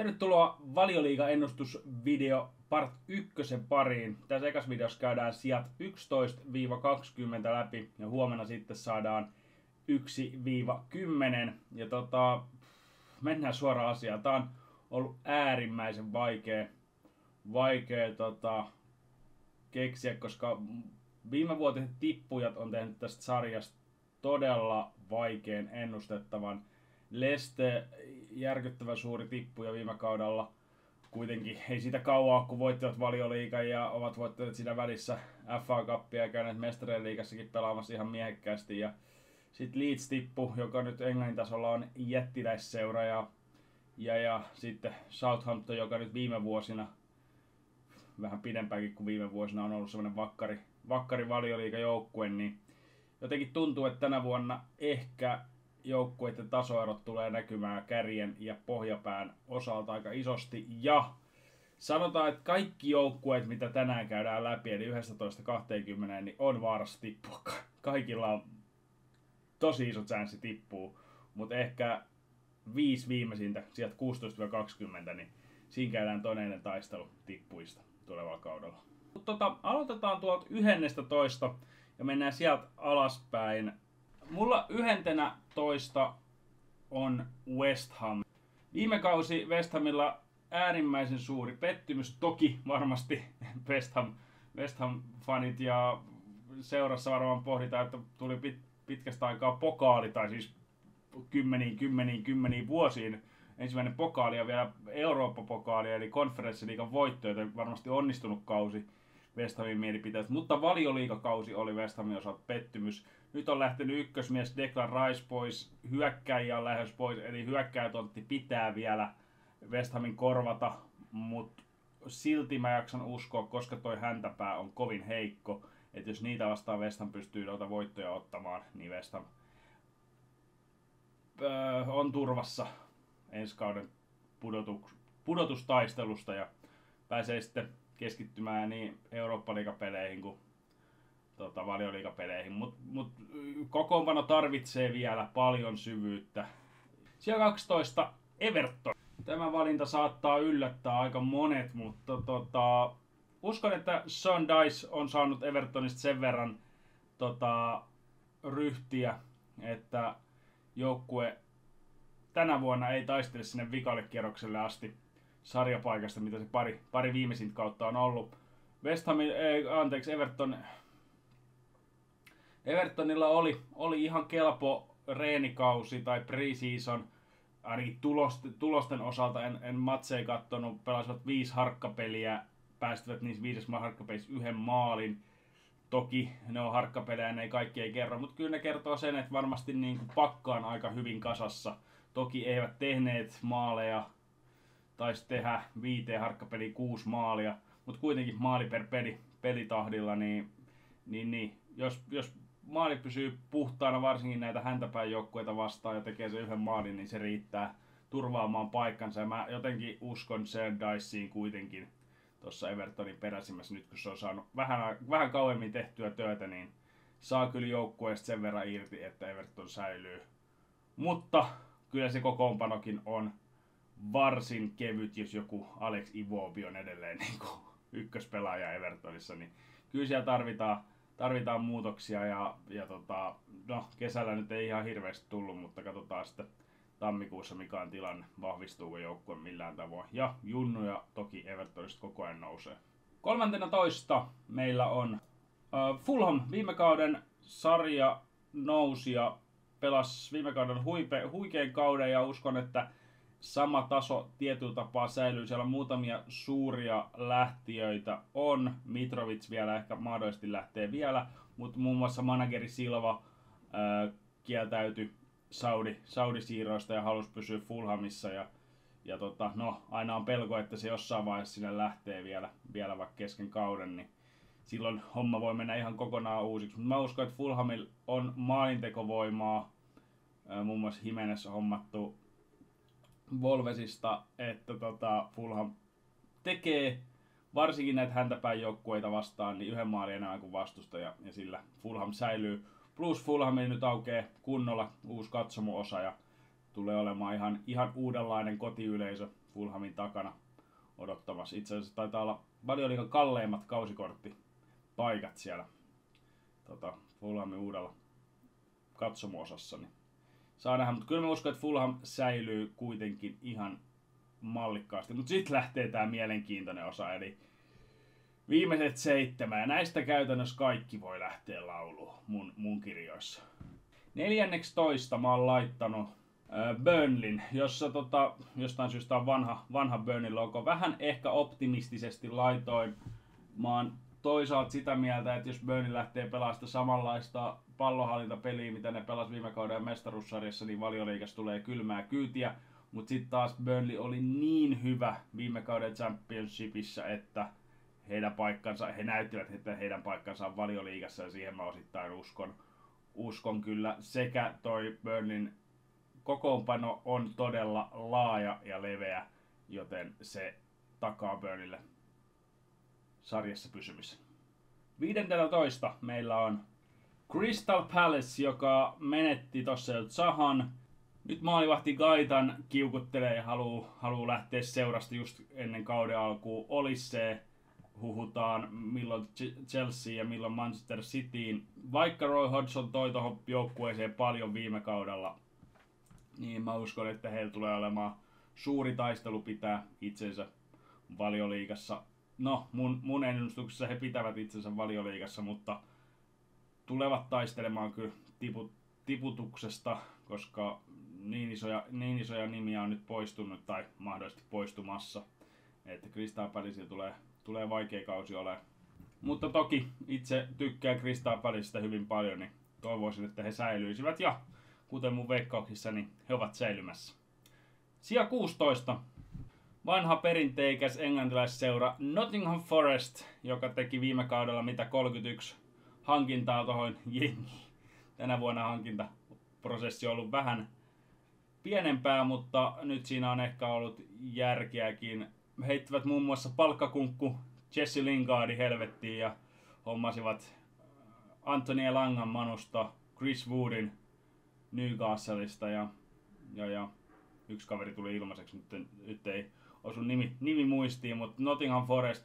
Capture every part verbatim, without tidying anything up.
Tervetuloa Valioliiga-ennustusvideo part ykkösen pariin. Tässä ekassa videossa käydään sijat yksitoista kaksikymmentä läpi ja huomenna sitten saadaan yksi kymmenen. Ja tota, mennään suoraan asiaan. Tää on ollut äärimmäisen vaikea, vaikea tota, keksiä, koska viimevuotiset tippujat on tehnyt tästä sarjasta todella vaikean ennustettavan. Leste, järkyttävän suuri tippuja viime kaudella. Kuitenkin ei siitä kauaa, kun voittivat Valioliigan ja ovat voittaneet siinä välissä F A Cupia ja käyneet Mestarien liigassakin pelaamassa ihan miehekkäästi. Ja sitten Leeds tippu, joka nyt Englannin tasolla on jättiläisseura. Ja, ja, ja sitten Southampton, joka nyt viime vuosina, vähän pidempäänkin kuin viime vuosina, on ollut sellainen vakkari, vakkari Valioliiga-joukkue. Niin jotenkin tuntuu, että tänä vuonna ehkä joukkueiden tasoerot tulee näkymään kärjen ja pohjapään osalta aika isosti. Ja sanotaan, että kaikki joukkueet, mitä tänään käydään läpi, eli yksitoista kaksikymmentä, niin on vaarassa tippua. Kaikilla on tosi iso chanssi tippuu, mutta ehkä viisi viimeisintä, sieltä kuusitoista kaksikymmentä, niin siinä käydään toinen taistelu tippuista tulevalla kaudella. Tota, aloitetaan tuolta yksitoista ja mennään sieltä alaspäin. Mulla yhdentenä toista on West Ham. Viime kausi West Hamilla äärimmäisen suuri pettymys. Toki varmasti West Ham, West Ham fanit ja seurassa varmaan pohditaan, että tuli pit, pitkästä aikaa pokaali, tai siis kymmeniin, kymmeniin, kymmeniin vuosiin. Ensimmäinen pokaali ja vielä Eurooppa-pokaali, eli konferenssiliigan voitto, joten varmasti onnistunut kausi West Hamin mielipiteet. Mutta Valioliigakausi oli West Hamin osalta pettymys. Nyt on lähtenyt ykkösmies Declan Rice pois, hyökkäjiä on lähes pois, eli hyökkäjätontti pitää vielä West Hamin korvata, mutta silti mä jaksan uskoa, koska toi häntäpää on kovin heikko, että jos niitä vastaan West Ham pystyy noita voittoja ottamaan, niin West Ham öö, on turvassa ensi kauden pudotus, pudotustaistelusta ja pääsee sitten keskittymään niin Eurooppa-liigapeleihin kuin tota, Valioliigapeleihin, mutta mut, kokoonpano tarvitsee vielä paljon syvyyttä. Siellä kaksitoista Everton. Tämä valinta saattaa yllättää aika monet, mutta tota, uskon, että Sean Dyche on saanut Evertonista sen verran tota, ryhtiä, että joukkue tänä vuonna ei taistele sinne vikalle kierrokselle asti sarjapaikasta, mitä se pari, pari viimeisintä kautta on ollut. West Ham, eh, anteeksi, Everton, Evertonilla oli, oli ihan kelpo reenikausi tai pre-season, ainakin tulosten, tulosten osalta en, en matseja kattonut, pelasivat viisi harkkapeliä, päästivät niissä viidessä harkkapelissä yhden maalin. Toki ne on harkkapelejä, ne ei kaikki ei kerro, mutta kyllä ne kertoo sen, että varmasti niin kuin pakka on aika hyvin kasassa. Toki eivät tehneet maaleja, taisi tehdä viiteen harkkapeliin kuusi maalia, mutta kuitenkin maali per peli, pelitahdilla, niin, niin, niin jos, jos maali pysyy puhtaana, varsinkin näitä häntäpäin joukkueita vastaan ja tekee sen yhden maalin, niin se riittää turvaamaan paikkansa. Ja mä jotenkin uskon sen Dycheen kuitenkin tuossa Evertonin peräsimmässä, nyt kun se on saanut vähän, vähän kauemmin tehtyä työtä, niin saa kyllä joukkueesta sen verran irti, että Everton säilyy. Mutta kyllä se kokoonpanokin on varsin kevyt, jos joku Alex Iwobi on edelleen niin kuin ykköspelaaja Evertonissa, niin kyllä siellä tarvitaan, tarvitaan muutoksia ja, ja tota, no, kesällä nyt ei ihan hirveästi tullut, mutta katsotaan sitten tammikuussa mikä on tilanne, vahvistuuko joukkue millään tavoin. Ja junnuja toki Evertonista koko ajan nousee. Kolmantena toista meillä on uh, Fulham, viime kauden sarja nousi ja pelasi viime kauden huipe, huikean kauden ja uskon, että sama taso tietyllä tapaa säilyy. Siellä on muutamia suuria lähtiöitä on. Mitrovic vielä ehkä mahdollisesti lähtee vielä, mutta muun muassa manageri Silva ää, kieltäytyi Saudi, Saudi-siirroista ja halusi pysyä Fulhamissa. Ja, ja tota, no, aina on pelko, että se jossain vaiheessa sinne lähtee vielä, vielä vaikka kesken kauden, niin silloin homma voi mennä ihan kokonaan uusiksi. Mutta mä uskon, että Fulhamilla on maalintekovoimaa. Ää, muun muassa Jimenez on hommattu Wolvesista, että tota Fulham tekee varsinkin näitä häntäpäin joukkueita vastaan niin yhden maalin enää kuin vastustaja ja sillä Fulham säilyy. Plus Fulhamille nyt aukeaa kunnolla uusi katsomo-osa ja tulee olemaan ihan, ihan uudenlainen kotiyleisö Fulhamin takana odottamassa. Itse asiassa taitaa olla Valioliigan kalleimmat kausikorttipaikat siellä tota, Fulhamin uudella katsomo-osassa. Niin saa nähdä, mutta kyllä mä uskon, että Fulham säilyy kuitenkin ihan mallikkaasti. Mutta sitten lähtee tää mielenkiintoinen osa, eli viimeiset seitsemän, ja näistä käytännössä kaikki voi lähteä lauluun mun, mun kirjoissa. Neljänneksi toista mä oon laittanut äh, Burnleyn, jossa tota, jostain syystä on vanha, vanha Burnleyn logo. Vähän ehkä optimistisesti laitoin. Mä oon toisaalta sitä mieltä, että jos Burnley lähtee pelaamaan sitä samanlaista pallonhallintapeliä, mitä ne pelasi viime kauden mestaruussarjassa, niin Valioliigassa tulee kylmää kyytiä. Mutta sitten taas Burnley oli niin hyvä viime kauden Championshipissa, että heidän paikkansa, he näyttivät, että heidän paikkansa on Valioliigassa, ja siihen mä osittain uskon, uskon kyllä. Sekä toi Burnleyn kokoonpano on todella laaja ja leveä, joten se takaa Burnleylle sarjassa pysymisen. viisitoista meillä on Crystal Palace, joka menetti tossa jo Zahan. Nyt maalivahti Gaitan kiukuttelee ja haluu, haluu lähteä seurasta just ennen kauden alkuun. Olissee huhutaan milloin Chelsea ja milloin Manchester Cityin. Vaikka Roy Hodgson toi tohon joukkueeseen paljon viime kaudella, niin mä uskon, että heillä tulee olemaan suuri taistelu pitää itsensä Valioliigassa. No, mun, mun ennustuksessa he pitävät itsensä Valioliigassa, mutta tulevat taistelemaan kyllä tiput, tiputuksesta, koska niin isoja, niin isoja nimiä on nyt poistunut tai mahdollisesti poistumassa, että Crystal Palacella tulee, tulee vaikea kausi olemaan. Mutta toki itse tykkään Crystal Palacesta hyvin paljon, niin toivoisin, että he säilyisivät, ja kuten mun veikkauksissa, niin he ovat säilymässä. Sija kuusitoista. Vanha perinteikäs englantilaisseura Nottingham Forest, joka teki viime kaudella mitä kolmekymmentäyksi hankintaa tuohon jengiin. Tänä vuonna hankintaprosessi on ollut vähän pienempää, mutta nyt siinä on ehkä ollut järkeäkin. Heittivät muun muassa palkkakunkku Jesse Lingardin helvettiin ja hommasivat Anthony Elangan Manusta, Chris Woodin Newcastleista ja, ja, ja yksi kaveri tuli ilmaiseksi, nyt, nyt ei osu nimi, nimi muistiin, mutta Nottingham Forest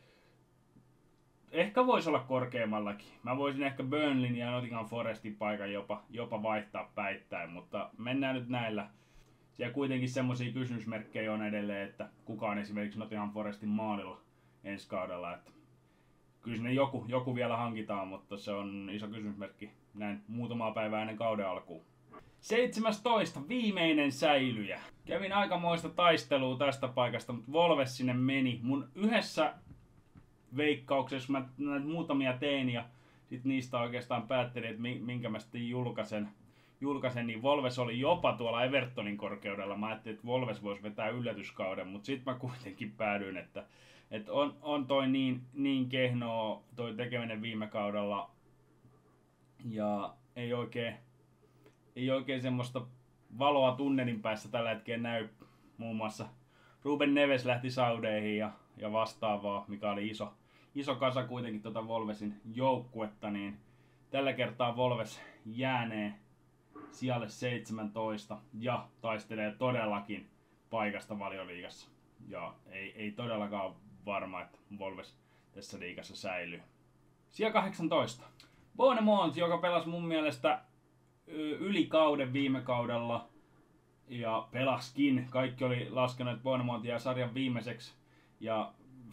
ehkä voisi olla korkeammallakin. Mä voisin ehkä Burnleyn ja Nottingham Forestin paikan jopa, jopa vaihtaa päittäin, mutta mennään nyt näillä. Siellä kuitenkin semmoisia kysymysmerkkejä on edelleen, että kuka on esimerkiksi Nottingham Forestin maalilla ensi kaudella. Että kyllä sinne joku, joku vielä hankitaan, mutta se on iso kysymysmerkki näin muutamaa päivää ennen kauden alkuun. seitsemästoista viimeinen säilyjä. Kävin aikamoista taistelua tästä paikasta, mutta Wolves sinne meni. Mun yhdessä veikkauksessa mä näitä muutamia tein ja sit niistä oikeastaan päättelin, että minkä mä sitten julkaisen. julkaisen, niin Wolves oli jopa tuolla Evertonin korkeudella. Mä ajattelin, että Wolves voisi vetää yllätyskauden, mutta sitten mä kuitenkin päädyin, että, että on, on toi niin, niin kehnoa toi tekeminen viime kaudella ja ei oikein, ei oikein semmoista valoa tunnelin päässä tällä hetkellä näy. Muun muassa Ruben Neves lähti Saudeihin ja, ja vastaavaa, mikä oli iso, iso kasa kuitenkin tuota Wolvesin joukkuetta, niin tällä kertaa Wolves jäänee sijalle seitsemäntoista ja taistelee todellakin paikasta Valioliigassa. Ja ei, ei todellakaan varma, että Wolves tässä liigassa säilyy. Sija kahdeksantoista. Bournemouth, joka pelasi mun mielestä yli kauden viime kaudella ja pelaskin. Kaikki oli laskenut, että Bournemouth jää sarjan viimeiseksi ja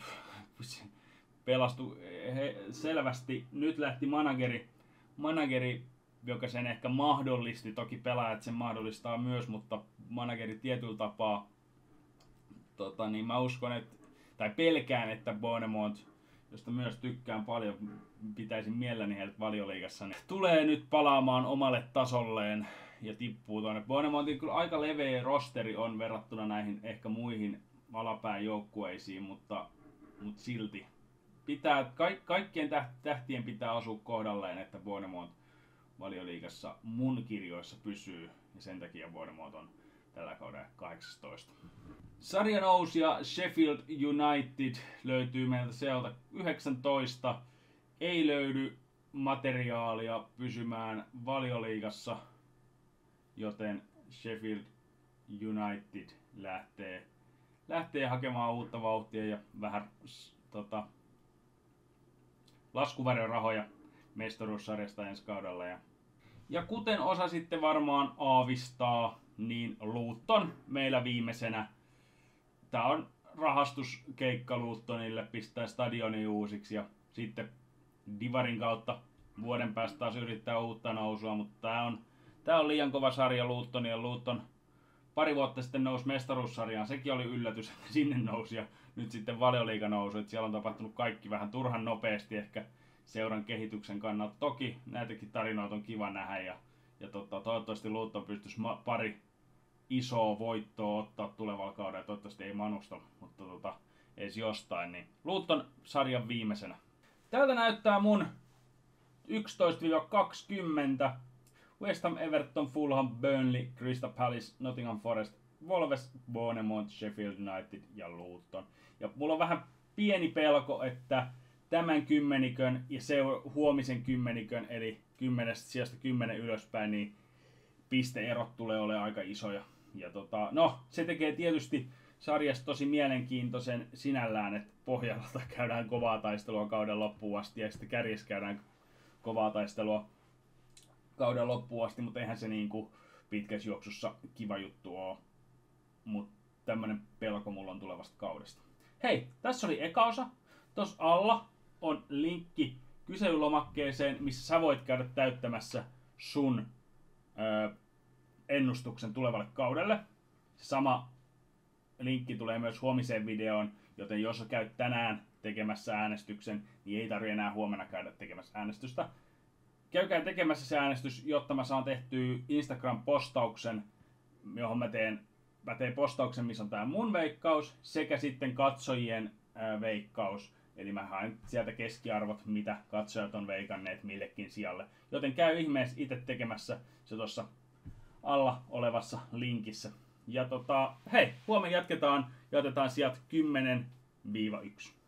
pelastui he, selvästi. Nyt lähti manageri, manageri, joka sen ehkä mahdollisti. Toki pelaajat sen mahdollistaa myös, mutta manageri tietyllä tapaa. Tota, niin mä uskon, että, tai pelkään, että Bournemouth, josta myös tykkään paljon, pitäisin mielelläni heiltä Valioliigassa, niin tulee nyt palaamaan omalle tasolleen ja tippuu tuonne. Bournemouthin kyllä aika leveä rosteri on verrattuna näihin ehkä muihin alapään joukkueisiin, mutta, mutta silti pitää, ka- kaikkien tähtien pitää osua kohdalleen, että Bournemouth Valioliigassa mun kirjoissa pysyy, ja sen takia Bournemouth on tällä kaudella kahdeksantoista. Sarjanousija Sheffield United löytyy meiltä sieltä yhdeksäntoista. Ei löydy materiaalia pysymään Valioliigassa, joten Sheffield United lähtee, lähtee hakemaan uutta vauhtia ja vähän tota, laskuvarjorahoja mestaruussarjasta ensi kaudella. Ja, ja kuten osa sitten varmaan aavistaa, niin Luton meillä viimeisenä. Tää on rahastuskeikka Lutonille, pistää stadioni uusiksi ja sitten Divarin kautta vuoden päästä taas yrittää uutta nousua, mutta tää on, tää on liian kova sarja Luton ja Luton pari vuotta sitten nousi mestaruussarjaan, sekin oli yllätys, että sinne nousi ja nyt sitten Valioliiga nousi, että siellä on tapahtunut kaikki vähän turhan nopeasti ehkä seuran kehityksen kannalta. Toki näitäkin tarinoita on kiva nähdä ja, ja tota, toivottavasti Luton pystyisi pari isoa voittoa ottaa tulevalla kaudella, toivottavasti ei Manusta, mutta tota, edes jostain, niin Luton sarjan viimeisenä. Täältä näyttää mun yksitoista kaksikymmentä. West Ham, Everton, Fulham, Burnley, Crystal Palace, Nottingham Forest, Wolves, Bournemouth, Sheffield United ja Luton. Ja mulla on vähän pieni pelko, että tämän kymmenikön ja seur- huomisen kymmenikön, eli kymmenestä sijasta kymmenen ylöspäin, niin pisteerot tulee olemaan aika isoja. Ja tota, no, se tekee tietysti sarjasta tosi mielenkiintoisen sinällään, että pohjalta käydään kovaa taistelua kauden loppuun asti ja sitten kärjessä käydään kovaa taistelua kauden loppuun asti, mutta eihän se niinku pitkässä juoksussa kiva juttu ole. Mutta tämmönen pelko mulla on tulevasta kaudesta. Hei, tässä oli eka osa. Tuossa alla on linkki kyselylomakkeeseen, missä sä voit käydä täyttämässä sun öö, ennustuksen tulevalle kaudelle. Sama linkki tulee myös huomiseen videoon, joten jos sä käyt tänään tekemässä äänestyksen, niin ei tarvitse enää huomenna käydä tekemässä äänestystä. Käykää tekemässä se äänestys, jotta mä saan tehtyä Instagram-postauksen, johon mä teen, mä teen postauksen, missä on tää mun veikkaus, sekä sitten katsojien ää, veikkaus. Eli mä haen sieltä keskiarvot, mitä katsojat on veikanneet millekin sijalle. Joten käy ihmeessä itse tekemässä se tuossa alla olevassa linkissä. Ja tota, hei, huomenna jatketaan ja otetaan sieltä kymmenen yksi.